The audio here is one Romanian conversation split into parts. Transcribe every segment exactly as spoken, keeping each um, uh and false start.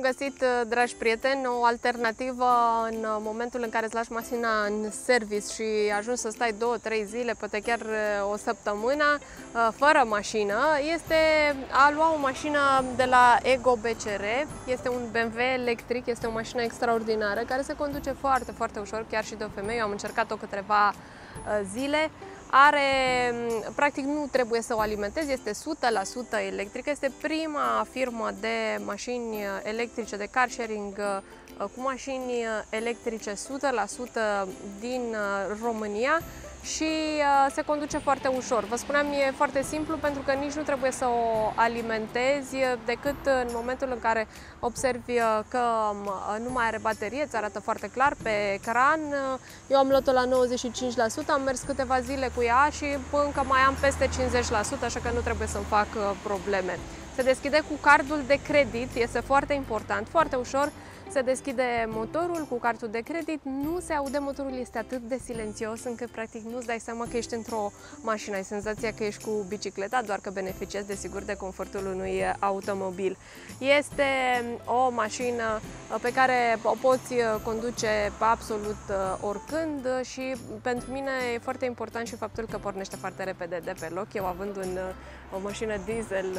găsit, dragi prieteni, o alternativă în momentul în care îți lași mașina în service și ajungi să stai două, trei zile, poate chiar o săptămână fără mașină. Este a lua o mașină de la Ego B C R. Este un B M W electric, este o mașină extraordinară care se conduce foarte, foarte ușor, chiar și de o femeie. Eu am încercat-o câteva zile. Are, practic nu trebuie să o alimentezi, este o sută la sută electrică, este prima firmă de mașini electrice, de car sharing cu mașini electrice o sută la sută din România și se conduce foarte ușor. Vă spuneam, e foarte simplu pentru că nici nu trebuie să o alimentezi decât în momentul în care observi că nu mai are baterie, îți arată foarte clar pe ecran. Eu am luat-o la nouăzeci și cinci la sută, am mers câteva zile cu ea și încă mai am peste cincizeci la sută, așa că nu trebuie să-mi fac probleme. Se deschide cu cardul de credit, este foarte important, foarte ușor. Se deschide motorul cu cardul de credit, nu se aude, motorul este atât de silențios încât practic nu-ți dai seama că ești într-o mașină, ai senzația că ești cu bicicleta, doar că beneficiezi desigur de confortul unui automobil. Este o mașină pe care o poți conduce absolut oricând și pentru mine e foarte important și faptul că pornește foarte repede de pe loc. Eu având un, o mașină diesel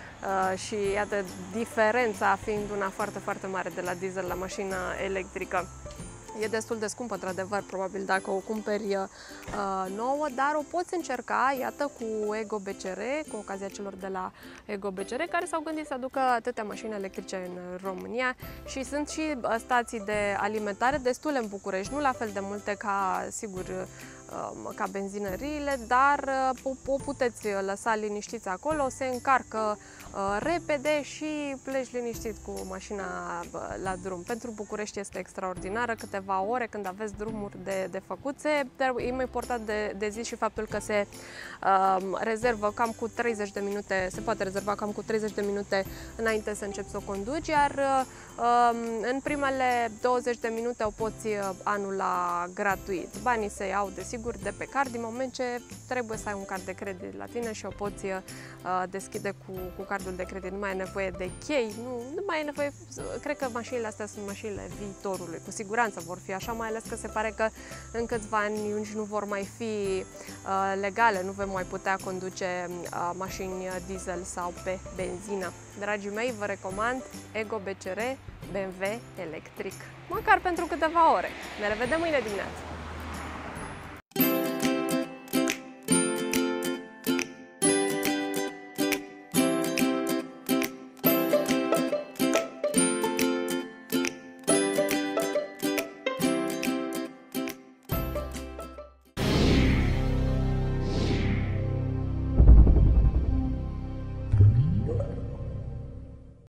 și iată diferența fiind una foarte, foarte mare de la diesel la mașina electrică. E destul de scumpă, într-adevăr, probabil dacă o cumperi uh, nouă, dar o poți încerca, iată, cu Ego B C R, cu ocazia celor de la Ego B C R, care s-au gândit să aducă atâtea mașini electrice în România și sunt și stații de alimentare destule în București, nu la fel de multe ca, sigur, ca benzinăriile, dar o puteți lăsa liniștiți acolo, se încarcă repede și pleci liniștit cu mașina la drum. Pentru București este extraordinară, câteva ore când aveți drumuri de, de făcut. Dar e mai important de, de zis și faptul că se uh, rezervă cam cu treizeci de minute, se poate rezerva cam cu treizeci de minute înainte să începi să o conduci, iar uh, în primele douăzeci de minute o poți anula gratuit. Banii se iau, desigur, de pe card, din moment ce trebuie să ai un card de credit la tine și o poți uh, deschide cu, cu cardul de credit. Nu mai e nevoie de chei, nu, nu mai e nevoie, cred că mașinile astea sunt mașinile viitorului, cu siguranță vor fi așa, mai ales că se pare că în câțiva ani nici nu vor mai fi uh, legale, nu vom mai putea conduce uh, mașini diesel sau pe benzină. Dragii mei, vă recomand Ego B C R B M W electric, măcar pentru câteva ore. Ne revedem mâine dimineață!